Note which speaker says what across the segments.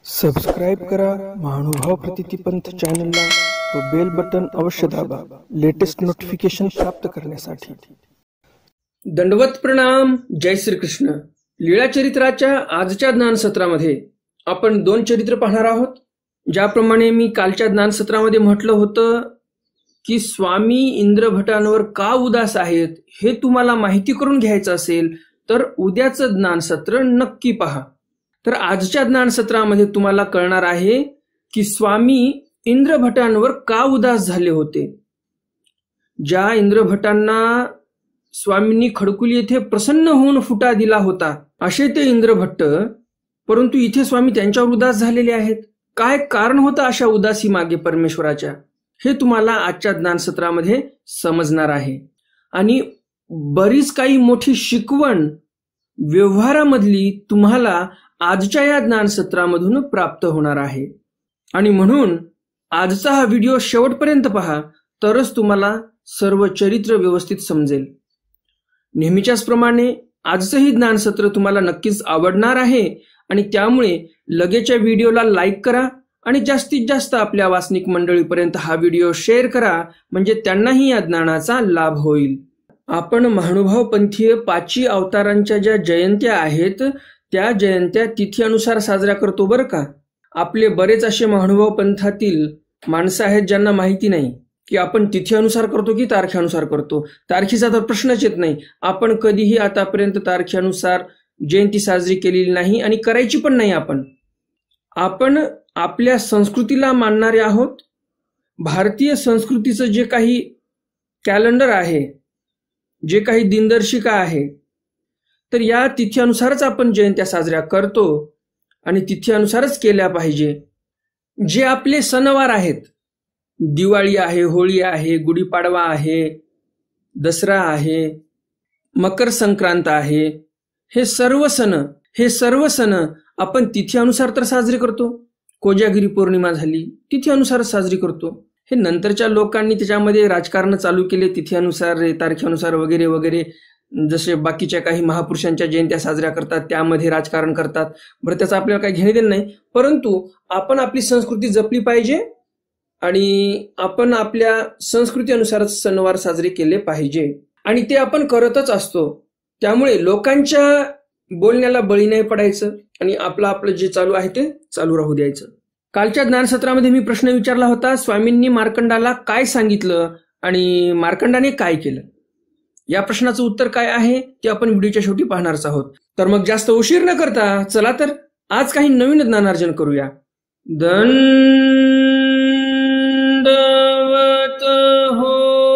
Speaker 1: Subscribe करा महानुभाव प्रतिपंथ चॅनलला व बेल बटन अवश्य दाबा लेटेस्ट नोटिफिकेशन प्राप्त करण्यासाठी।
Speaker 2: दंडवत प्रणाम। जय श्री कृष्ण। लीळा चरित्राच्या आजच्या ज्ञान सत्रामध्ये आपण दोन चरित्र पाहणार आहोत। ज्याप्रमाणे मी कालच्या ज्ञान सत्रामध्ये म्हटलं होतं की स्वामी इंद्रभटांवर का उदास आहेत हे तुम्हाला माहिती करून घ्यायचं असेल तर उद्याचं ज्ञान सत्र नक्की पहा। तर आजच्या ज्ञान सत्रामध्ये तुम्हाला कळणार आहे की स्वामी इंद्रभटांवर का उदास झाले होते। ज्या इंद्रभटांना स्वामींनी खडकुली येथे प्रसन्न होऊन फुटा दिला होता असे ते इंद्रभट्ट, परंतु इथे स्वामी त्यांच्यावर उदास झालेले आहेत। काय कारण होतं अशा उदासी मागे परमेश्वराच्या, हे तुम्हाला आजच्या ज्ञान सत्रामध्ये समजणार आहे। आणि बरीच काही मोठी शिकवण व्यवहारामधली तुम्हाला आजच्या या ज्ञान सत्रामधून प्राप्त होणार आहे। आणि म्हणून आजचा हा व्हिडिओ शेवटपर्यंत पहा, तरच तुम्हाला सर्व चरित्र व्यवस्थित समजेल। नेहमीच्याच प्रमाणे आजचंही ज्ञान सत्र तुम्हाला नक्कीच आवडणार आहे आणि त्यामुळे लगेचच्या व्हिडिओला लाईक करा आणि जास्तीत जास्त आपल्या वासनिक मंडळीपर्यंत हा व्हिडिओ शेअर करा, म्हणजे त्यांनाही या ज्ञानाचा लाभ होईल। आपण महानुभाव पंथीय 5 अवतारांच्या ज्या जयंत्या आहेत त्या जयंत्या तिथीनुसार साजरा करतो बरं का। आपले बरेच असे महानुभाव पंथातील माणसं आहेत ज्यांना माहिती नाही की आपण तिथीनुसार करतो की तारखेनुसार करतो। तारखेचा तर प्रश्नच येत नाही। आपण कधीही आतापर्यंत तारखेनुसार जयंती साजरी केलेली नाही आणि करायची पण नाही। आपण आपल्या संस्कृतीला मानणारे आहोत। भारतीय संस्कृतीचं जे काही कॅलेंडर आहे, जे काही दिनदर्शिका आहे, तर या तिथीनुसारच आपण जयंत्या साजऱ्या करतो आणि तिथीनुसारच केल्या पाहिजे। जे आपले सणवार आहेत, दिवाळी आहे, होळी आहे, गुढीपाडवा आहे, दसरा आहे, मकर संक्रांत आहे, हे सर्व सण आपण तिथीनुसार तर साजरे करतो। कोजागिरी पौर्णिमा झाली, तिथीनुसार साजरी करतो। हे नंतरच्या लोकांनी त्याच्यामध्ये राजकारण चालू केले, तिथीनुसार तारखेनुसार वगैरे वगैरे, जसे बाकीच्या काही महापुरुषांच्या जयंत्या साजऱ्या करतात त्यामध्ये राजकारण करतात। बरं, त्याचं आपल्याला काही घेणे देणं नाही, परंतु आपण आपली संस्कृती जपली पाहिजे आणि आपण आपल्या संस्कृतीनुसारच सणवार साजरे केले पाहिजे आणि ते आपण करतच असतो। त्यामुळे लोकांच्या बोलण्याला बळी नाही पडायचं आणि आपलं जे चालू आहे ते चालू राहू द्यायचं। कालच्या ज्ञानसत्रामध्ये मी प्रश्न विचारला होता, स्वामींनी मार्कंडाला काय सांगितलं आणि मार्कंडाने काय केलं। या प्रश्नाचं उत्तर काय आहे ते आपण व्हिडिओच्या शेवटी पाहणारच आहोत। तर मग जास्त उशीर न करता चला तर आज काही नवीन ज्ञानार्जन करूया। दंडवत हो।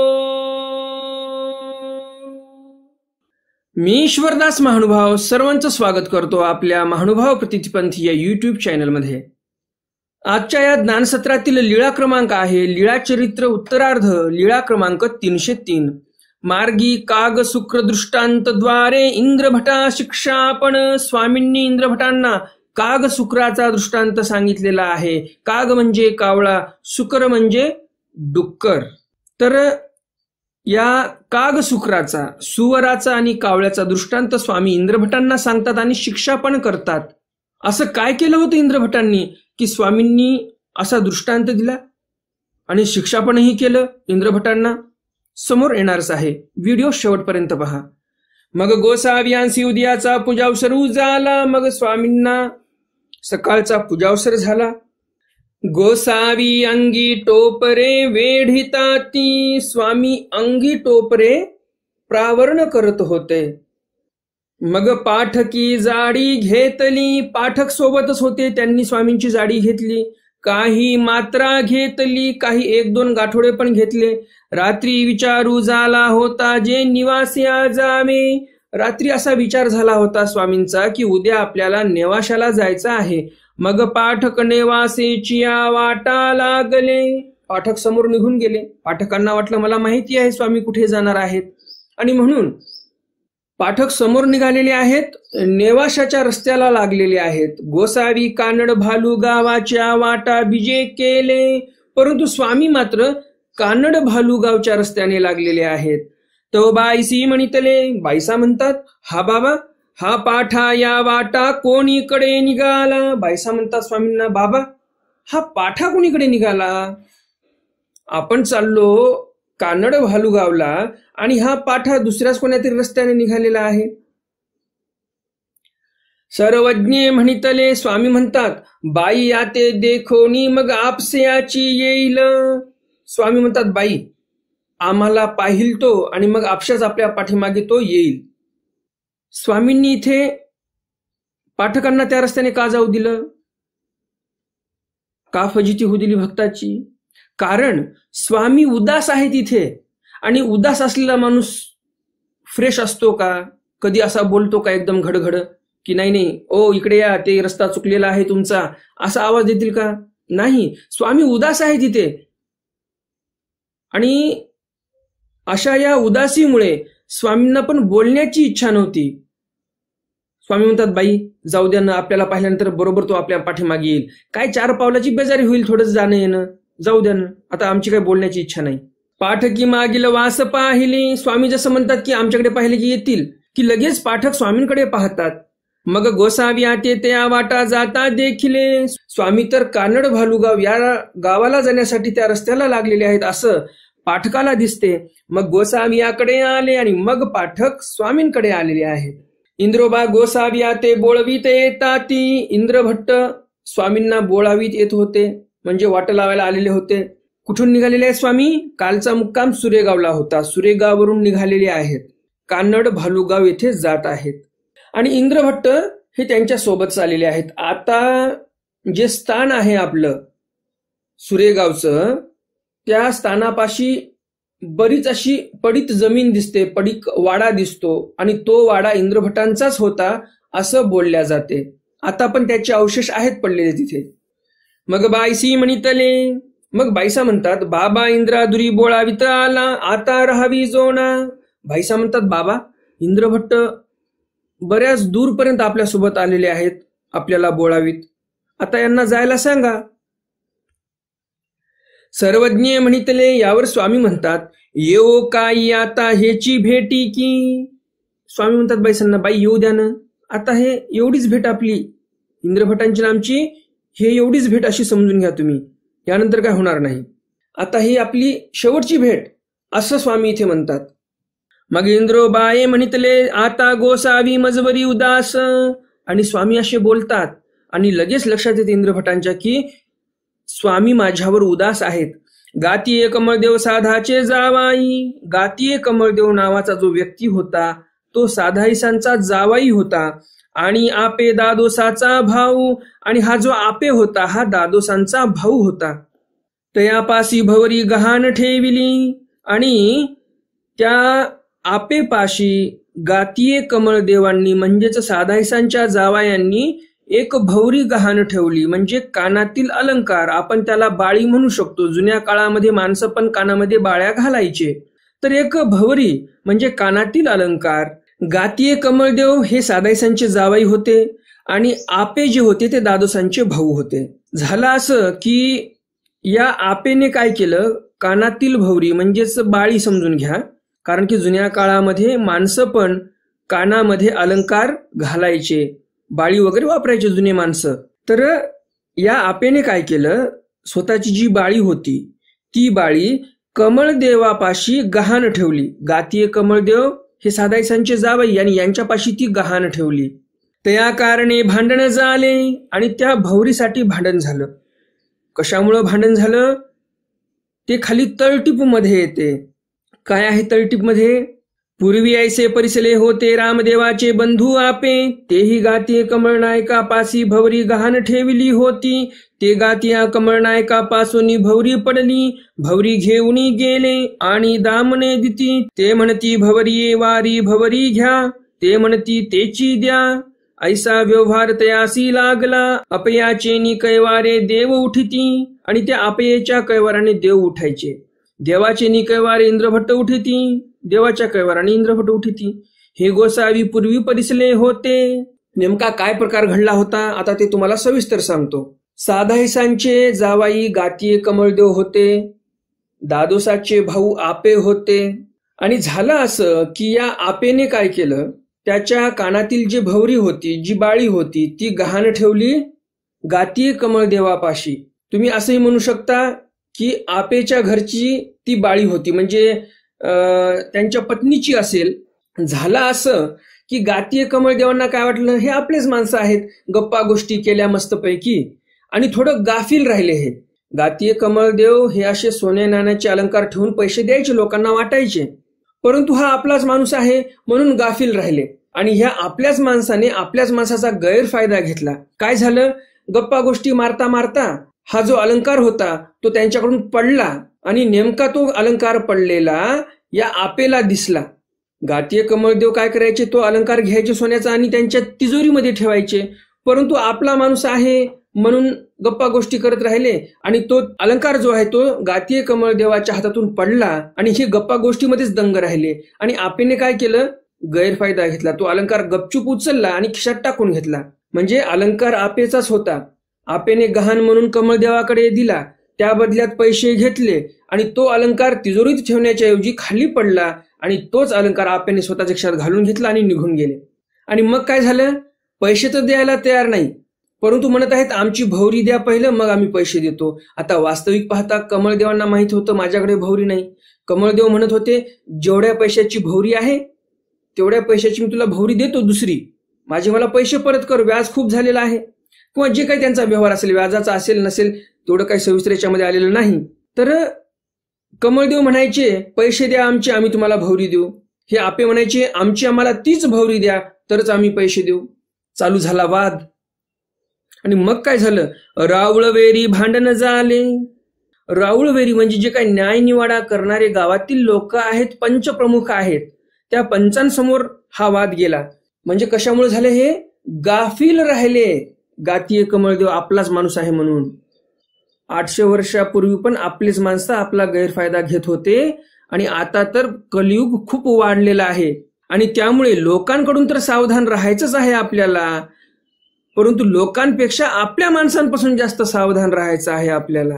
Speaker 2: मी ईश्वरदास महानुभाव सर्वांचं स्वागत करतो आपल्या महानुभाव प्रतिपंथी या युट्यूब चॅनलमध्ये। आजच्या या ज्ञानसत्रातील लीळा क्रमांक आहे लीळा चरित्र उत्तरार्ध, लीळा क्रमांक 303। मार्गी काग शुक्र दृष्टांतद्वारे इंद्रभटा शिक्षापण। स्वामींनी इंद्रभटांना काग शुक्राचा दृष्टांत सांगितलेला आहे। काग म्हणजे कावळा, शुक्र म्हणजे डुक्कर। तर या काग शुक्राचा, सुवराचा आणि कावळ्याचा दृष्टांत स्वामी इंद्रभटांना सांगतात आणि शिक्षा पण करतात। असं काय केलं होतं इंद्रभटांनी की स्वामींनी असा दृष्टांत दिला आणि शिक्षा पणही केलं इंद्रभटांना, समोर येणारच आहे। व्हिडिओ शेवटपर्यंत पहा। मग गोसावियांसी उदयाचा पूजावसर झाला। मग स्वामींना सकाळचा पूजावसर झाला। गोसावी अंगी टोपरे वेढिताती। स्वामी अंगी टोपरे प्रावरण करत होते। मग पाठकी जाडी घेतली। पाठक सोबतच होते, त्यांनी स्वामींची जाडी घेतली। काही मात्रा घेतली, काही 1-2 गाठोडे पण घेतले। रात्री विचारू झाला होता जे निवासिया जावे। रात्री असा विचार झाला होता स्वामींचा की उद्या आपल्याला नेवाशाला जायचं आहे। मग पाठक नेवासेची वाटा लागले। पाठक समोर निघून गेले। पाठकांना वाटलं मला माहिती आहे स्वामी कुठे जाणार आहेत आणि म्हणून पाठक समोर निघालेले आहेत, नेवाशाच्या रस्त्याला लागलेले आहेत। गोसावी कानड भालू गावाच्या वाटा बिजे केले, परंतु स्वामी मात्र कानड भालू गावच्या रस्त्याने लागलेले आहेत। तो बाईसी म्हणितले। बाईसा म्हणतात, हा बाबा हा पाठा या वाटा कोणीकडे निघाला. बायसा म्हणतात स्वामींना, बाबा हा पाठा कोणीकडे निघाला? आपण चाललो कानड भालुगावला आणि हा पाठा दुसऱ्याच कोण्यातरी रस्त्याने निघालेला आहे. सर्वज्ञे म्हणितले. स्वामी म्हणतात, बाई आते देखोनी मग आपसेयाची येईल. स्वामी म्हणतात, बाई आम्हाला पाहिल तो आणि मग आपशाच आपल्या पाठीमागे तो येईल. स्वामींनी इथे पाठकांना त्या रस्त्याने का जाऊ दिलं? का फजिती होऊ दिली भक्ताची? कारण स्वामी उदास आहे तिथे, आणि उदास असलेला माणूस फ्रेश असतो का? कधी असा बोलतो का एकदम घडघड की नाही नाही ओ इकडे या, ते रस्ता चुकलेला आहे तुमचा, असा आवाज देतील का? नाही. स्वामी उदास आहे तिथे, आणि अशा या उदासीमुळे स्वामींना पण बोलण्याची इच्छा नव्हती. स्वामी म्हणतात, बाई जाऊ द्या ना, आपल्याला पाहिल्यानंतर बरोबर तो आपल्या पाठीमागे येईल. काय 4 पावलाची बेजारी होईल, थोडंच जाणं येणं, जाऊ द्या ना, आता आमची काही बोलण्याची इच्छा नाही. पाठकी मागील वास पाहिली. स्वामी जसं म्हणतात की आमच्याकडे पाहिले की येतील, की लगेच पाठक स्वामींकडे पाहतात. मग गोसावी आते त्या वाटा जाता देखिले. स्वामी तर कानड भालुगाव या गावाला जाण्यासाठी त्या रस्त्याला लागलेले आहेत असं पाठकाला दिसते. मग गोसावी याकडे आले आणि मग पाठक स्वामींकडे आलेले आहेत. इंद्रोबा गोसावी आते बोळवीत येताती. इंद्रभट्ट स्वामींना बोळावीत येत होते, म्हणजे वाट लावायला आलेले होते. कुठून निघालेले आहेत स्वामी? कालचा मुक्काम सुरेगावला होता, सुरेगाववरून निघालेले आहेत, कानड भालुगाव येथे जात आहेत. आणि इंद्रभट्ट हे त्यांच्या सोबत चाललेले आहेत. आता जे स्थान आहे आपलं सुरेगावचं, त्या स्थानापाशी बरीच अशी पडीत जमीन दिसते, पडीक वाडा दिसतो, आणि तो वाडा इंद्रभट्टांचाच होता असं बोलल्या जाते. आता पण त्याचे अवशेष आहेत पडलेले तिथे. मग बायसी म्हणितले. मग बायसा म्हणतात, बाबा इंद्रादुरी बोळावित आला, आता राहावी जोना. बायसा म्हणतात, बाबा इंद्रभट्ट बऱ्याच दूरपर्यंत आपल्यासोबत आलेले आहेत, आपल्याला बोळावीत, आता यांना जायला सांगा. सर्वज्ञ म्हणितले. यावर स्वामी म्हणतात, येऊ काय आता हेची भेटी की. स्वामी म्हणतात बाईसांना, बाई येऊ द्या ना, आता हे एवढीच भेट आपली इंद्रभट्टांची नामची, हे एवढीच भेट अशी समजून घ्या तुम्ही, यानंतर काय होणार नाही, आता ही आपली शेवटची भेट, असं स्वामी इथे म्हणतात. मग इंद्रोबाये म्हणितले, आता गोसावी मजवरी उदास. आणि स्वामी असे बोलतात, आणि लगेच लक्षात येते इंद्रभट्टांच्या की स्वामी माझ्यावर उदास आहेत. गातीये कमळदेव साधाचे जावाई. गातीये कमळदेव नावाचा जो व्यक्ती होता तो साधाईसांचा जावाई होता, आणि आपे दादोसाचा भाऊ. आणि हा जो आपे होता हा दादोसांचा भाऊ होता. तयापासी भवरी गहाण ठेविली. आणि त्या आपेपाशी गातीये कमळदेवांनी म्हणजेच साधाईसांच्या जावायांनी एक भवरी गहाण ठेवली, म्हणजे कानातील अलंकार. आपण त्याला बाळी म्हणू शकतो. जुन्या काळामध्ये माणसं पण कानामध्ये बाळ्या घालायचे, तर एक भवरी म्हणजे कानातील अलंकार. गातीये कमळदेव हे साधाईसांचे जावाई होते, आणि आपे जे होते ते दादोसांचे भाऊ होते. झालं असं की या आपेने काय केलं, कानातील भवरी म्हणजेच बाळी समजून घ्या, कारण की जुन्या काळामध्ये माणसं पण कानामध्ये अलंकार घालायचे, बाळी वगैरे वापरायचे जुने माणसं. तर या आपेने काय केलं, स्वतःची जी बाळी होती ती बाळी कमळदेवापाशी गहाण ठेवली. गातीये कमळदेव हे साधाईसांचे जावई, आणि यांच्यापाशी ती गहाण ठेवली. त्या कारणे भांडण झाले, आणि त्या भवरीसाठी भांडण झालं. कशामुळं भांडण झालं ते खाली तळटीपमध्ये येते. काय आहे तळटीपमध्ये? पूर्वी ऐसे परिसले होते रामदेवाचे बंधू आपे, तेही गातीये कमळनायकापासी भवरी गहाण ठेवली होती. ते गातिया कमळनायकापासून भवरी पडली, भवरी घेऊन गेले आणि दामने दिती. ते म्हणती भवरी वारी भवरी घ्या, ते म्हणती तेची द्या. ऐसा व्यवहार तयासी लागला, अपयाचे नि कैवारे देव उठिती. आणि त्या अपयेच्या कैवाराने देव उठायचे. देवाचे नि कैवारे इंद्रभट्ट उठिती, देवाच्या कैवाराने इंद्रभट्ट उठिती. हे गोसावी पूर्वी परिसले होते. नेमका काय प्रकार घडला होता आता ते तुम्हाला सविस्तर सांगतो. साधाईसांचे जावाई गातीये कमळदेव होते, दादोसाचे भाऊ आपे होते. आणि झालं असं की या आपेने काय केलं, त्याच्या कानातील जी भवरी होती, जी बाळी होती, ती गहाण ठेवली गातीये कमळदेवापाशी. तुम्ही असंही म्हणू शकता की आपेच्या घरची ती बाळी होती, म्हणजे त्यांच्या पत्नीची असेल. झालं असं की गातीये कमळदेवांना काय वाटलं, हे आपलेच माणसं आहेत, गप्पा गोष्टी केल्या मस्तपैकी आणि थोडं गाफील राहिले. हे गातीये कमळदेव हे असे सोने नाण्याचे अलंकार ठेवून पैसे द्यायचे, लोकांना वाटायचे, परंतु हा आपलाच माणूस आहे म्हणून गाफील राहिले. आणि ह्या आपल्याच माणसाने आपल्याच माणसाचा गैरफायदा घेतला. काय झालं, गप्पा गोष्टी मारता मारता हा जो अलंकार होता तो त्यांच्याकडून पडला आणि नेमका तो अलंकार पडलेला या आपेला दिसला. गातीये कमळदेव काय करायचे, तो अलंकार घ्यायचे सोन्याचा आणि त्यांच्या तिजोरीमध्ये ठेवायचे, परंतु आपला माणूस आहे म्हणून गप्पा गोष्टी करत राहिले आणि तो अलंकार जो आहे तो गातीये कमळदेवाच्या हातातून पडला आणि हे गप्पा गोष्टीमध्येच दंग राहिले. आणि आपेने काय केलं, गैरफायदा घेतला. तो अलंकार गपचूप उचलला आणि खिशात टाकून घेतला. म्हणजे अलंकार आपेचाच होता. आपेने गहाण म्हणून कमळदेवाकडे दिला, त्या बदल्यात पैसे घेतले आणि तो अलंकार तिजोरीत ठेवण्याच्या ऐवजी खाली पडला आणि तोच अलंकार आपेने स्वतःच्या खिशात घालून घेतला आणि निघून गेले. आणि मग काय झालं, पैसे तर द्यायला तयार नाही, परंतु म्हणत आहेत आमची भवरी द्या पहिलं, मग आम्ही पैसे देतो. आता वास्तविक पाहता कमळदेवांना माहित होतं माझ्याकडे भवरी नाही. कमळदेव म्हणत होते जेवढ्या पैशाची भवरी आहे तेवढ्या पैशाची मी तुला भवरी देतो दुसरी, माझे मला पैसे परत कर, व्याज खूप झालेला आहे. किंवा जे काही त्यांचा व्यवहार असेल, व्याजाचा असेल नसेल तेवढं काही सविस्तर याच्यामध्ये आलेलं नाही. तर कमळदेव म्हणायचे पैसे द्या आमचे, आम्ही तुम्हाला भवरी देऊ. हे आपे म्हणायचे आमची आम्हाला तीच भवरी द्या तरच आम्ही पैसे देऊ. चालू झाला वाद. आणि मग काय झालं, राऊळवेरी भांडण झाले. राऊळवेरी म्हणजे जे काही न्यायनिवाडा करणारे गावातील लोक आहेत, पंचप्रमुख आहेत, त्या पंचांसमोर हा वाद गेला. म्हणजे कशामुळे झाले, हे गाफील राहिले. गातीये कमळदेव आपलाच माणूस आहे म्हणून. 800 वर्षापूर्वी पण आपलेच माणसं आपला गैरफायदा घेत होते आणि आता तर कलियुग खूप वाढलेला आहे आणि त्यामुळे लोकांकडून तर सावधान राहायचंच आहे आपल्याला, परंतु लोकांपेक्षा आपल्या माणसांपासून जास्त सावधान राहायचं आहे आपल्याला.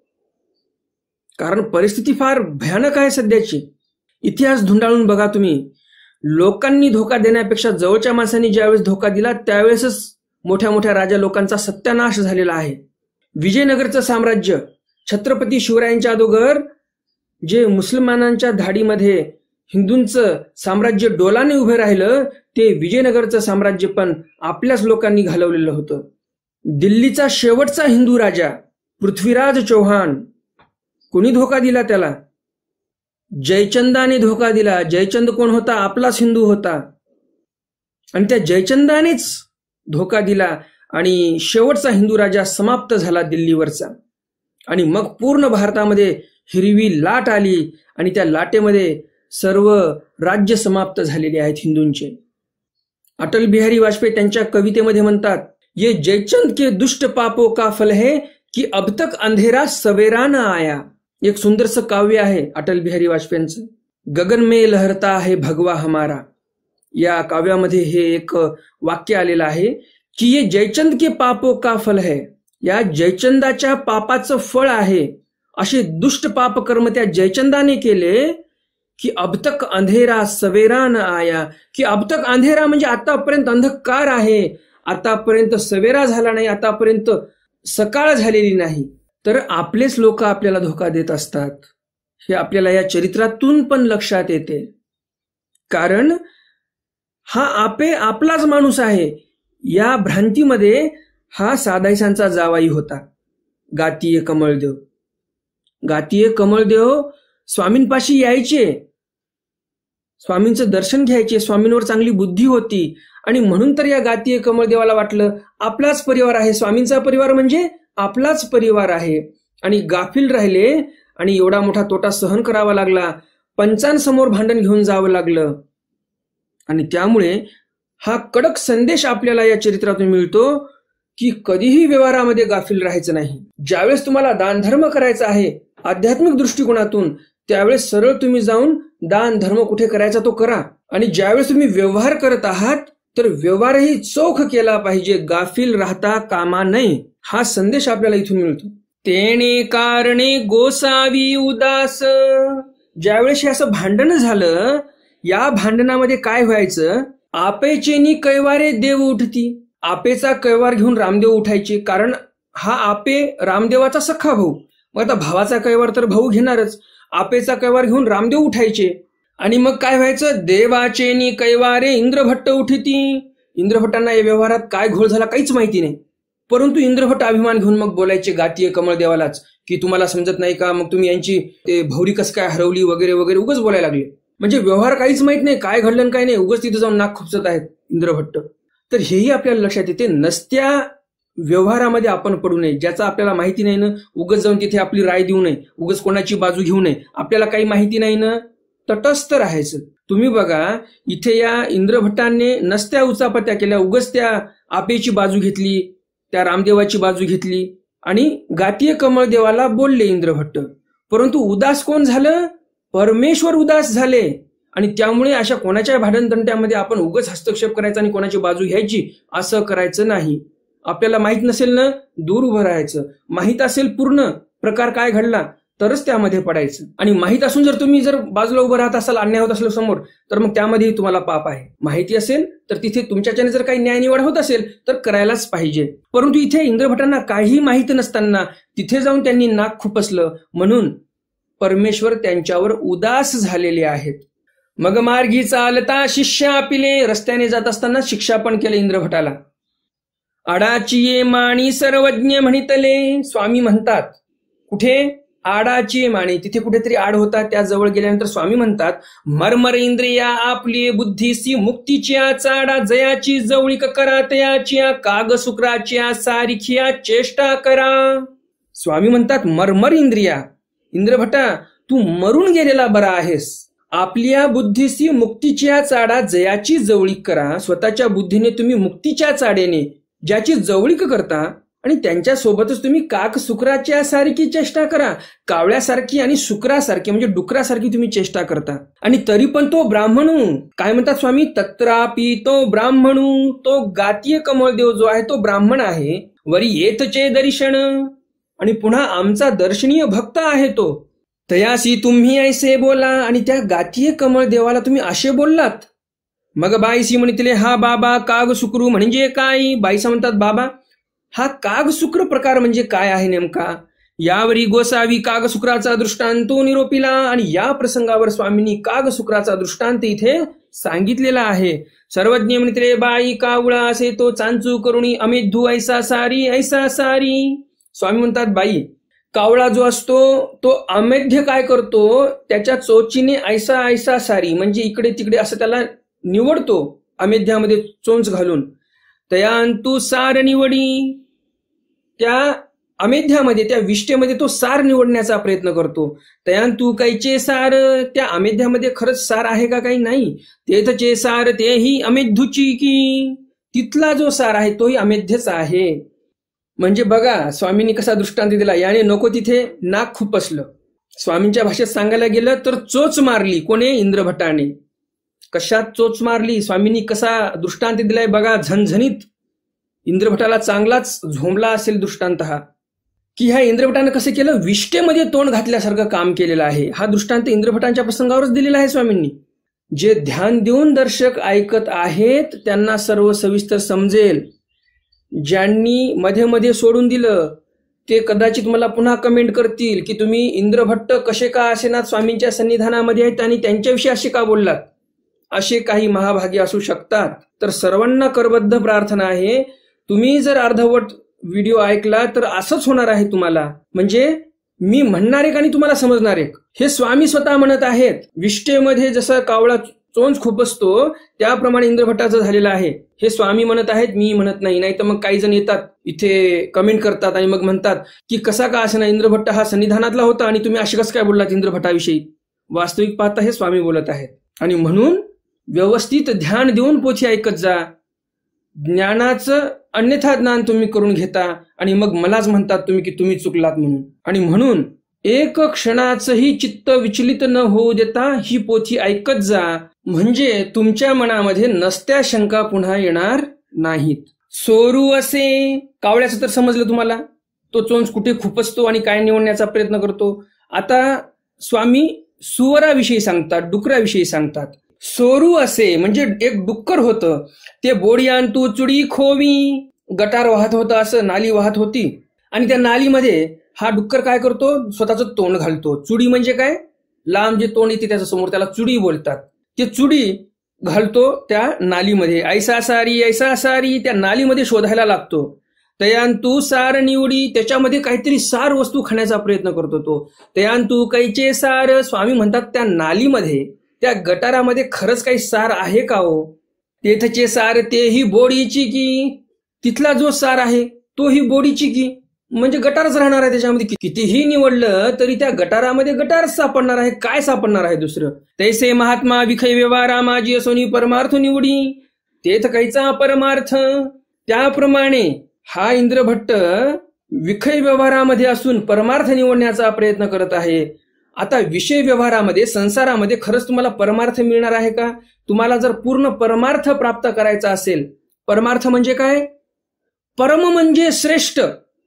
Speaker 2: कारण परिस्थिती फार भयानक आहे सध्याची. इतिहास धुंडाळून बघा तुम्ही, लोकांनी धोका देण्यापेक्षा जवळच्या माणसांनी ज्यावेळेस धोका दिला त्यावेळेसच मोठ्या मोठ्या राजा लोकांचा सत्यानाश झालेला आहे. विजयनगरचं साम्राज्य छत्रपती शिवरायांच्या अगोदर जे मुसलमानांच्या धाडीमध्ये हिंदूंचं साम्राज्य डोलाने उभे राहिलं, ते विजयनगरचं साम्राज्य पण आपल्याच लोकांनी घालवलेलं होतं. दिल्लीचा शेवटचा हिंदू राजा पृथ्वीराज चौहान, कोणी धोका दिला त्याला? जयचंदाने धोका दिला. जयचंद कोण होता? आपलाच हिंदू होता. आणि त्या जयचंदानेच धोका दिला आणि शेवटचा हिंदू राजा समाप्त झाला दिल्लीवरचा. आणि मग पूर्ण भारतामध्ये हिरवी लाट आली आणि त्या लाटेमध्ये सर्व राज्य समाप्त झालेले आहेत हिंदूंचे. अटल बिहारी वाजपेयी त्यांच्या कवितेमध्ये म्हणतात, ये जयचंद के दुष्ट पापों का फल है कि अब तक अंधेरा सवेरा न आया. एक सुंदरसं काव्य आहे अटल बिहारी वाजपेयींचं. गगन में लहरता है भगवा हमारा, या काव्यामध्ये हे एक वाक्य आलेलं आहे की ये जयचंद के पापों का फल है, या जयचंदाच्या पापाचं फळ आहे. असे दुष्ट पाप कर्म त्या जयचंदाने केले की अब तक अंधेरा सवेरा न आया, की अब तक अंधेरा म्हणजे आतापर्यंत अंधकार आहे, आतापर्यंत सवेरा झाला नाही, आतापर्यंत सकाळ झालेली नाही. तर आपलेच लोक आपल्याला धोका देत असतात, हे आपल्याला या चरित्रातून पण लक्षात येते. कारण हा आपे आपलाच माणूस आहे, या भ्रांतीमध्ये हा साधाईसांचा जावाई होता गातीये कमळदेव. गातीये कमळदेव स्वामींपाशी यायचे, स्वामींचं दर्शन घ्यायचे, स्वामींवर चांगली बुद्धी होती आणि म्हणून तर या गातीये कमळदेवाला वाटलं आपलाच परिवार आहे, स्वामींचा परिवार म्हणजे आपलाच परिवार आहे. आणि गाफील राहिले आणि एवढा मोठा तोटा सहन करावा लागला, पंचांसमोर भांडण घेऊन जावं लागलं. आणि त्यामुळे हा कडक संदेश आपल्याला या चरित्रातून मिळतो की कधीही व्यवहारामध्ये गाफील राहायचं नाही. ज्यावेळेस तुम्हाला दानधर्म करायचा आहे आध्यात्मिक दृष्टिकोनातून, त्यावेळेस सरळ तुम्ही जाऊन दान धर्म कुठे करायचा तो करा. आणि ज्यावेळेस तुम्ही व्यवहार करत आहात तर व्यवहारही चोख केला पाहिजे, गाफील राहता कामा नये. हा संदेश आपल्याला इथून मिळतो. तेणे कारणे गोसावी उदास. ज्यावेळेस हे असं भांडण झालं, या भांडणामध्ये काय व्हायचं, आपेचेनी कैवारे देव उठती. आपेचा कैवार घेऊन रामदेव उठायचे, कारण हा आपे रामदेवाचा सख्खा भाऊ. मग आता भावाचा कैवार तर भाऊ घेणारच. आपेचा कैवार घेऊन रामदेव उठायचे. आणि मग काय व्हायचं, देवाचेनी कैवारे इंद्रभट्ट उठती. इंद्रभट्टांना या व्यवहारात काय घोळ झाला काहीच माहिती नाही, परंतु इंद्रभट्ट अभिमान घेऊन मग बोलायचे गातीय कमळदेवालाच, की तुम्हाला समजत नाही का, मग तुम्ही यांची ते भौरी कस काय हरवली वगैरे वगैरे उगाच बोलायला लागले. म्हणजे व्यवहार काहीच माहित नाही, काय घडलं काय नाही, उगाच तिथे जाऊन नाक खुपसत आहेत इंद्रभट्ट. तर हेही आपल्याला लक्षात येते, नसत्या व्यवहारामध्ये आपण पडू नये. ज्याचा आपल्याला माहिती नाही ना, उगाच जाऊन तिथे आपली राय देऊ नये, उगाच कोणाची बाजू घेऊ नये. आपल्याला काही माहिती नाही ना, तटस्थ राहायचं. तुम्ही बघा, इथे या इंद्रभट्टांनी नसत्या उचापत्या केल्या, उगाच त्या आपेची बाजू घेतली, त्या रामदेवाची बाजू घेतली आणि गातीय कमळदेवाला बोलले इंद्रभट्ट. परंतु उदास कोण झालं, परमेश्वर उदास झाले. आणि त्यामुळे अशा कोणाच्या भांडणतंट्यामध्ये आपण उगाच हस्तक्षेप करायचा आणि कोणाची बाजू घ्यायची असं करायचं नाही. आपल्याला माहित नसेल ना, दूर उभं राहायचं. माहित असेल पूर्ण प्रकार काय घडला तरच त्यामध्ये पडायचं. आणि माहित असून जर तुम्ही बाजूला उभं राहत असाल, अन्याय होत असलो समोर, तर मग त्यामध्ये तुम्हाला पाप आहे. माहिती असेल तर तिथे तुमच्याच्याने जर काही न्याय निवड होत असेल तर करायलाच पाहिजे. परंतु इथे इंद्रभटांना काही माहिती नसताना तिथे जाऊन त्यांनी नाक खुपसलं, म्हणून परमेश्वर त्यांच्यावर उदास झालेले आहेत. मग मार्गी चालता शिष्या पिले. रस्त्याने जात असताना शिक्षा पण केले इंद्रभटाला. आडाची ये माणी सर्वज्ञ म्हणितले. स्वामी म्हणतात, कुठे आडाची माणी, तिथे कुठेतरी आड होता, त्या जवळ गेल्यानंतर स्वामी म्हणतात, मर्मर इंद्रिया आपली बुद्धीसी मुक्तीच्या चाडा, जयाची जवळीक करा तयाच्या, काग शुक्राच्या सारिखिया चेष्टा करा. स्वामी म्हणतात, मर्मर इंद्रिया, इंद्रभटा तू मरून गेलेला बरा आहेस. आपल्या बुद्धीसी मुक्तीच्या चाडा, जयाची जवळीक करा. स्वतःच्या बुद्धीने तुम्ही मुक्तीच्या चाडेने ज्याची जवळीक करता आणि त्यांच्या सोबतच तुम्ही काक शुक्राच्या सारखी चेष्टा करा. कावळ्यासारखी आणि शुक्रासारखी म्हणजे डुकरासारखी तुम्ही चेष्टा करता. आणि तरी पण तो ब्राह्मणू, काय म्हणतात स्वामी, तत्रापि तो ब्राह्मणू, तो गातीय कमळदेव जो आहे तो ब्राह्मण आहे. वरी येतचे दर्शन, आणि पुन्हा आमचा दर्शनीय भक्त आहे तो. तयासी तुम्ही ऐसे बोला, आणि त्या गातीय कमळदेवाला तुम्ही असे बोललात. मग बाईसी म्हणितले, हा बाबा काग शुक्रू म्हणजे काय. बाईसा म्हणतात, बाबा हा काग शुक्र प्रकार म्हणजे काय आहे नेमका. यावरी गोसावी काग शुक्राचा दृष्टांत निरोपिला, आणि या प्रसंगावर स्वामींनी काग शुक्राचा दृष्टांत इथे सांगितलेला आहे. सर्वज्ञ म्हणितले, बाई कावळा असे तो चांचू करुणी, अमेधू ऐसा सारी ऐसा सारी. स्वामी म्हणतात, बाई कावळा जो असतो तो अमेध्य काय करतो, त्याच्या चोचीने ऐसा ऐसा सारी म्हणजे इकडे तिकडे असं त्याला निवडतो, अमेध्यामध्ये चोंच घालून. तयांतू सार निवडी, त्या अमेध्यामध्ये त्या विष्टेमध्ये तो सार निवडण्याचा प्रयत्न करतो. तयांतू कैचे सार, त्या अमेध्यामध्ये खरंच सार आहे का काही नाही. तेथचे सार तेही अमेधूची की, तिथला जो सार आहे तोही अमेध्यच आहे. म्हणजे बघा स्वामींनी कसा दृष्टांत दिला. याने नको तिथे नाक खुपसलं. स्वामींच्या भाषेत सांगायला गेलं तर चोच मारली. कोणे, इंद्रभटाने. कशात चोच मारली, स्वामींनी कसा दृष्टांत दिलाय बघा, झणझणीत. इंद्रभटाला चांगलाच झोंबला असेल दृष्टांत हा, की ह्या इंद्रभटानं कसं केलं, विष्टेमध्ये तोंड घातल्यासारखं काम केलेलं आहे. हा दृष्टांत इंद्रभटांच्या प्रसंगावरच दिलेला आहे स्वामींनी. जे ध्यान देऊन दर्शक ऐकत आहेत त्यांना सर्व सविस्तर समजेल. ज्यांनी मध्ये मध्ये सोडून दिलं ते कदाचित मला पुन्हा कमेंट करतील की तुम्ही इंद्रभट्ट कसे का असेनात स्वामींच्या सन्निधानामध्ये आहेत आणि त्यांच्याविषयी असे का बोललात. असे काही महाभागी असू शकतात. तर सर्वांना करबद्ध प्रार्थना आहे, तुम्ही जर अर्धवट व्हिडिओ ऐकला तर असंच होणार आहे तुम्हाला. म्हणजे मी म्हणणार एक आणि तुम्हाला समजणार एक. हे स्वामी स्वतः म्हणत आहेत. विष्टेमध्ये जसं कावळा चोंच खुपसतो त्याप्रमाणे इंद्रभट्टाचं झालेलं आहे. हे स्वामी म्हणत आहेत, मी म्हणत नाही. नाही तर मग काही जण येतात इथे कमेंट करतात आणि मग म्हणतात की कसा का असे ना, इंद्रभट्ट हा सन्निधानातला होता आणि तुम्ही असे कसं काय बोललात इंद्रभट्टाविषयी. वास्तविक पाहता हे स्वामी बोलत आहेत. आणि म्हणून व्यवस्थित ध्यान देऊन पोथी ऐकत जा. ज्ञानाचं अन्यथा ज्ञान तुम्ही करून घेता आणि मग मलाच म्हणतात तुम्ही की तुम्ही चुकलात म्हणून. आणि म्हणून एक क्षणाचंही चित्त विचलित न होऊ देता ही पोथी ऐकत जा, म्हणजे तुमच्या मनामध्ये नसत्या शंका पुन्हा येणार नाहीत. सोरू असे, कावळ्याचं तर समजलं तुम्हाला, तो चोंच कुठे खुपसतो आणि काय निवडण्याचा प्रयत्न करतो. आता स्वामी सुवराविषयी सांगतात, डुकराविषयी सांगतात. सोरू असे म्हणजे एक डुक्कर होतं, ते बोडियान तू चुडी खोवी, गटार वाहत होतं, असं नाली वाहत होती, आणि त्या नालीमध्ये हा डुक्कर काय करतो, स्वतःचं तोंड घालतो. चुडी म्हणजे काय, लांब जे तोंड येते त्याच्या समोर, त्याला चुडी बोलतात. ते चुडी घालतो त्या नालीमध्ये, ऐसा सारी त्या नालीमध्ये शोधायला लागतो. तयांतू सार निवडी, त्याच्यामध्ये काहीतरी सार वस्तू खाण्याचा प्रयत्न करतो तो. तयांतू कैचे सार, स्वामी म्हणतात त्या नालीमध्ये, त्या गटारामध्ये खरंच काही सार आहे का हो? तेथचे सार तेही बोडीची की, तिथला जो सार आहे तोही बोडीची की, म्हणजे गटारच राहणार आहे त्याच्यामध्ये. कितीही निवडलं तरी त्या गटारामध्ये गटारच सापडणार आहे, काय सापडणार आहे दुसरं? तैसे महात्मा विखय व्यवहारा माझी असोनी परमार्थ निवडी, तेथ कैचा परमार्थ. त्याप्रमाणे हा इंद्रभट्ट विखय व्यवहारामध्ये असून परमार्थ निवडण्याचा प्रयत्न करत आहे. आता विषय व्यवहारामध्ये, संसारामध्ये खरंच तुम्हाला परमार्थ मिळणार आहे का? तुम्हाला जर पूर्ण परमार्थ प्राप्त करायचा असेल, परमार्थ म्हणजे काय? परम म्हणजे श्रेष्ठ.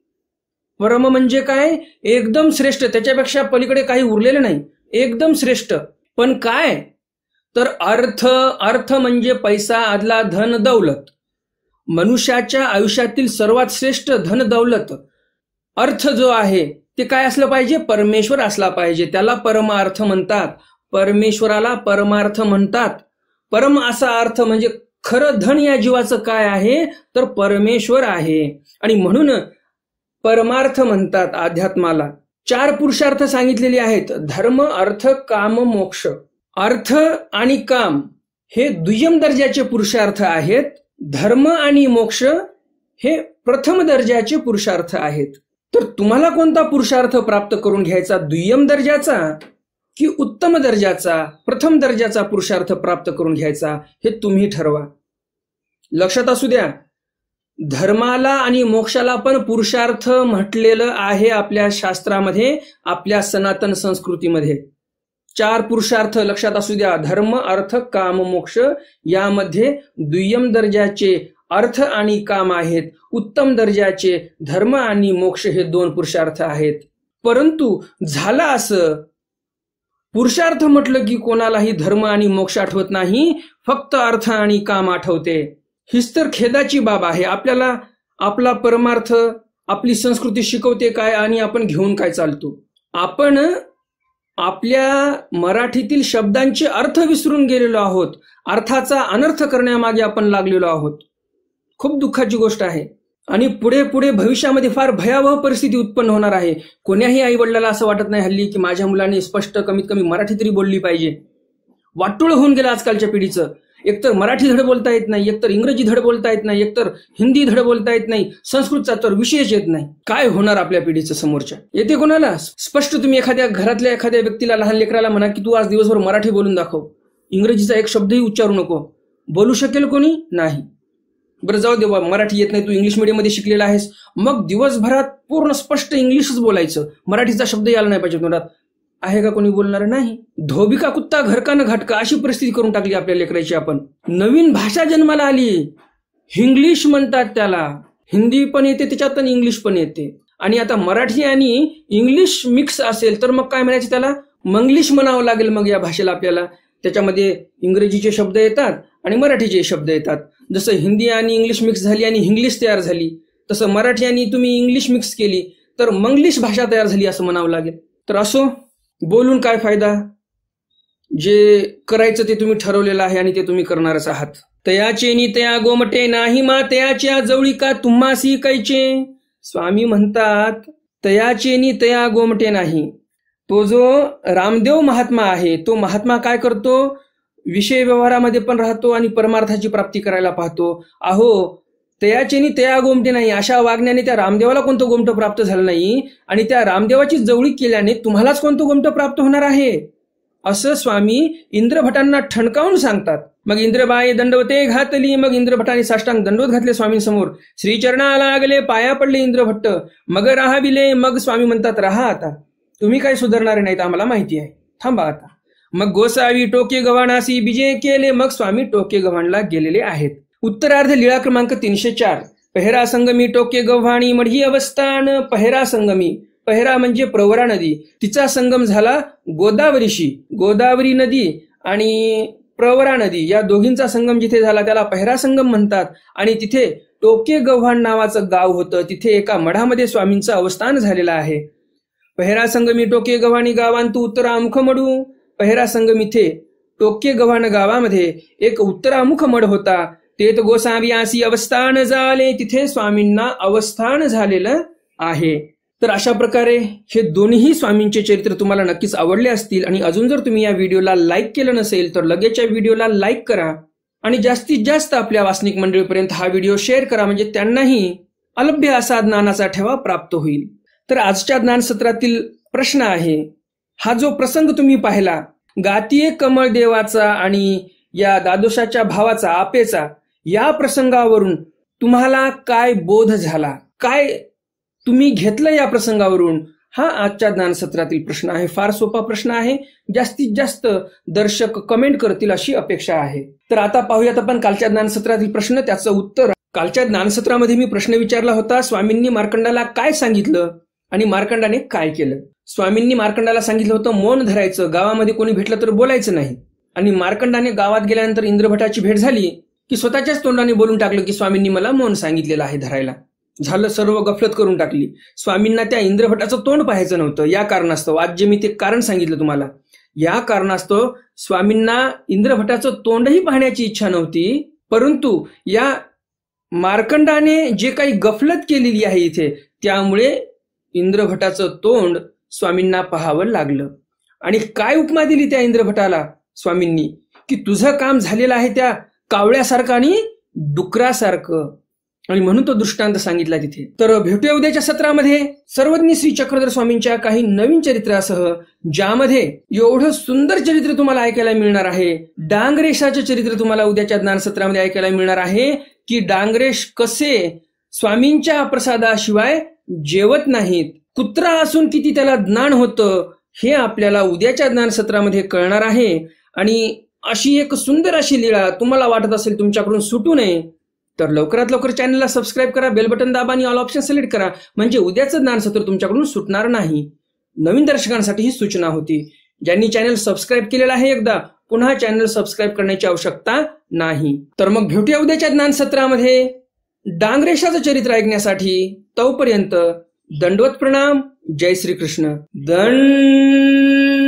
Speaker 2: परम म्हणजे काय? एकदम श्रेष्ठ, त्याच्यापेक्षा पलीकडे काही उरलेलं नाही, एकदम श्रेष्ठ. पण काय? तर अर्थ म्हणजे पैसा, आदला, धन, दौलत. मनुष्याच्या आयुष्यातील सर्वात श्रेष्ठ धन दौलत, अर्थ जो आहे ते काय असलं पाहिजे? परमेश्वर असला पाहिजे. त्याला परमार्थ म्हणतात, परमेश्वराला परमार्थ म्हणतात. परम असा अर्थ म्हणजे खरं धन या जीवाचं काय आहे, तर परमेश्वर आहे. आणि म्हणून परमार्थ म्हणतात अध्यात्माला. 4 पुरुषार्थ सांगितलेले आहेत, धर्म, अर्थ, काम, मोक्ष. अर्थ आणि काम हे दुय्यम दर्जाचे पुरुषार्थ आहेत, धर्म आणि मोक्ष हे प्रथम दर्जाचे पुरुषार्थ आहेत. तर तुम्हाला कोणता पुरुषार्थ प्राप्त करून घ्यायचा, दुय्यम दर्जाचा की उत्तम दर्जाचा, प्रथम दर्जाचा पुरुषार्थ प्राप्त करून घ्यायचा, हे तुम्ही ठरवा. लक्षात असू द्या, धर्माला आणि मोक्षाला पण पुरुषार्थ म्हटलेलं आहे आपल्या शास्त्रामध्ये, आपल्या सनातन संस्कृतीमध्ये. 4 पुरुषार्थ लक्षात असू द्या, धर्म, अर्थ, काम, मोक्ष. यामध्ये दुय्यम दर्जाचे अर्थ आणि काम आहेत, उत्तम दर्जाचे धर्म आणि मोक्ष हे 2 पुरुषार्थ आहेत. परंतु झालं असं, पुरुषार्थ म्हटलं की कोणालाही धर्म आणि मोक्ष आठवत नाही, फक्त अर्थ आणि काम आठवते. हीच तर खेदाची बाब आहे. आपल्याला आपला परमार्थ, आपली संस्कृती शिकवते काय आणि आपण घेऊन काय चालतो. आपण आपल्या मराठीतील शब्दांचे अर्थ विसरून गेलेलो आहोत, अर्थाचा अनर्थ करण्यामागे आपण लागलेलो आहोत. खूप दुःखाची गोष्ट आहे. आणि पुढे पुढे भविष्यामध्ये फार भयावह परिस्थिती उत्पन्न होणार आहे. कोण्याही आई वडिलाला असं वाटत नाही हल्ली की माझ्या मुलाने स्पष्ट कमीत कमी मराठी तरी बोलली पाहिजे. वाटोळ होऊन गेलं आजकालच्या पिढीचं. एकतर मराठी धड बोलता येत नाही, एकतर इंग्रजी धड बोलता येत नाही, एकतर हिंदी धड बोलता येत नाही, संस्कृतचा तर विषयच येत नाही. काय होणार आपल्या पिढीचं समोरच्या? येते कोणाला? स्पष्ट तुम्ही एखाद्या घरातल्या एखाद्या व्यक्तीला, लहान लेकराला म्हणा की तू आज दिवसभर मराठी बोलून दाखव, इंग्रजीचा एक शब्दही उच्चारू नको. बोलू शकेल कोणी? नाही. बरं जाऊ दे बाबा, मराठी येत नाही, तू इंग्लिश मीडियममध्ये शिकलेला आहेस, मग दिवसभरात पूर्ण स्पष्ट इंग्लिशच बोलायचं, मराठीचा शब्द यायला नाही पाहिजे तोंडात. आहे का कोणी बोलणार? नाही. धोबिका कुत्ता घरकानं घाटका अशी परिस्थिती करून टाकली आपल्या लेकराची. आपण नवीन भाषा जन्माला आली, इंग्लिश म्हणतात त्याला. हिंदी पण येते त्याच्यात आणि इंग्लिश पण येते. आणि आता मराठी आणि इंग्लिश मिक्स असेल तर मग काय म्हणायचं त्याला? मंग्लिश म्हणावं लागेल मग या भाषेला आपल्याला. त्याच्यामध्ये इंग्रजीचे शब्द येतात आणि मराठीचे शब्द येतात. जसं हिंदी आणि इंग्लिश मिक्स झाली आणि इंग्लिश तयार झाली, तसं मराठी आणि तुम्ही इंग्लिश मिक्स केली तर मंग्लिश भाषा तयार झाली असं म्हणावं लागेल. तर असो, बोलून काय फायदा? जे करायचं ते तुम्ही ठरवलेलं आहे आणि ते तुम्ही करणारच आहात. तयाचे नि तया गोमटे नाही मा तयाच्या जवळी का तुम्हासी कैचे. स्वामी म्हणतात तयाचे नि तया गोमटे नाही. तो जो रामदेव महात्मा आहे, तो महात्मा काय करतो? विषय व्यवहारामध्ये पण राहतो आणि परमार्थाची प्राप्ती करायला पाहतो. अहो, तयाचे नि तया गोमटे नाही, अशा वागण्याने त्या रामदेवाला कोणतं गोमटं प्राप्त झालं नाही आणि त्या रामदेवाची जवळीक केल्याने तुम्हालाच कोणतं गोमटं प्राप्त होणार आहे, असं स्वामी इंद्रभटांना ठणकावून सांगतात. मग इंद्रबाई दंडवते घातली. मग इंद्रभटाने साष्टांग दंडवत घातले स्वामींसमोर. श्रीचरणाला लागले, पाया पडले इंद्रभट्ट. मग राहाविले. मग स्वामी म्हणतात राहा आता, तुम्ही काय सुधारणारे नाहीत आम्हाला माहिती आहे, थांबा आता. मग गोसावी टोके गव्हाणासी विजय केले. मग स्वामी टोके गव्हाणला गेलेले आहेत. उत्तरार्ध लीळा क्रमांक 304. पहेरा संगमी टोके गव्हाणी मढी अवस्थान. पहेरा संगमी, पहेरा म्हणजे प्रवरा नदी, तिचा संगम झाला गोदावरीशी. गोदावरी नदी आणि प्रवरा नदी या दोघींचा संगम जिथे झाला त्याला पहिरा संगम म्हणतात. आणि तिथे टोके गव्हाण नावाचं गाव होतं. तिथे एका मठामध्ये स्वामींचं अवस्थान झालेलं आहे. पहिरा संगमी टोके गव्हाणी गावांतू उत्तरामुख मडू. पहिरा संगम इथे टोके गव्हाण गावामध्ये एक उत्तरामुख मठ होता. तेत गोसाव्यासी अवस्थान झाले. तिथे स्वामींना अवस्थान झालेलं आहे. तर अशा प्रकारे हे दोन्ही स्वामींचे चरित्र तुम्हाला नक्कीच आवडले असतील. आणि अजून जर तुम्ही या व्हिडिओला लाईक केलं नसेल तर लगेच या व्हिडिओला लाईक करा आणि जास्तीत जास्त आपल्या वासनिक मंडळीपर्यंत हा व्हिडिओ शेअर करा, म्हणजे त्यांनाही अलभ्य असा ज्ञानाचा ठेवा प्राप्त होईल. तर आजच्या ज्ञानसत्रातील प्रश्न आहे, हा जो प्रसंग तुम्ही पाहिला गातीये कमळ देवाचा आणि या दादोशाच्या भावाचा आपेचा, या प्रसंगावरून तुम्हाला काय बोध झाला, काय तुम्ही घेतलं या प्रसंगावरून, हा आजच्या ज्ञानसत्रातील प्रश्न आहे. फार सोपा प्रश्न आहे. जास्तीत जास्त दर्शक कमेंट करतील अशी अपेक्षा आहे. तर आता पाहूयात आपण कालच्या ज्ञानसत्रातील प्रश्न, त्याचं उत्तर. कालच्या ज्ञानसत्रामध्ये मी प्रश्न विचारला होता, स्वामींनी मार्कंडाला काय सांगितलं आणि मार्कंडाने काय केलं. स्वामींनी मार्कंडाला सांगितलं होतं मौन धरायचं, गावामध्ये कोणी भेटलं तर बोलायचं नाही. आणि मार्कंडाने गावात गेल्यानंतर इंद्रभटाची भेट झाली की स्वतःच्याच तोंडाने बोलून टाकलं की स्वामींनी मला मौन सांगितलेलं आहे धरायला. झालं, सर्व गफलत करून टाकली. स्वामींना त्या इंद्रभटाचं तोंड पाहायचं नव्हतं. या कारणास्तव, आज जे मी ते कारण सांगितलं तुम्हाला, या कारणास्तव स्वामींना इंद्रभटाचं तोंडही पाहण्याची इच्छा नव्हती. परंतु या मार्कंडाने जे काही गफलत केलेली आहे इथे, त्यामुळे इंद्रभटाचं तोंड स्वामींना पाहावं लागलं. आणि काय उपमा दिली त्या इंद्रभटाला स्वामींनी, की तुझं काम झालेलं आहे त्या कावळ्यासारखं आणि डुकरासारखं. आणि म्हणून तो दृष्टांत सांगितला तिथे. तर भेटूया उद्याच्या सत्रामध्ये सर्वज्ञ श्री चक्रधर स्वामींच्या काही नवीन चरित्रासह, ज्यामध्ये एवढं सुंदर चरित्र तुम्हाला ऐकायला मिळणार आहे. डांगरेशाचं चरित्र तुम्हाला उद्याच्या ज्ञानसत्रामध्ये ऐकायला मिळणार आहे, की डांगरेश कसे स्वामींच्या प्रसादाशिवाय जेवत नाहीत, कुत्रा असून किती त्याला ज्ञान होतं, हे आपल्याला उद्याच्या ज्ञानसत्रामध्ये कळणार आहे. आणि अशी एक सुंदर अशी लीळा तुम्हाला वाटत असेल तुमच्याकडून सुटू नये, तर लवकरात लवकर चॅनलला सबस्क्राईब करा, बेल बटन दाबा आणि ऑल ऑप्शन सिलेक्ट करा, म्हणजे उद्याचं ज्ञानसत्र तुमच्याकडून सुटणार नाही. नवीन दर्शकांसाठी ही सूचना होती. ज्यांनी चॅनल सबस्क्राईब केलेलं आहे एकदा, पुन्हा चॅनल सबस्क्राईब करण्याची आवश्यकता नाही. तर मग भेटूया उद्याच्या ज्ञानसत्रामध्ये डांगरेशाचं चरित्र ऐकण्यासाठी. तोपर्यंत दंडवत प्रणाम. जय श्रीकृष्ण. दंड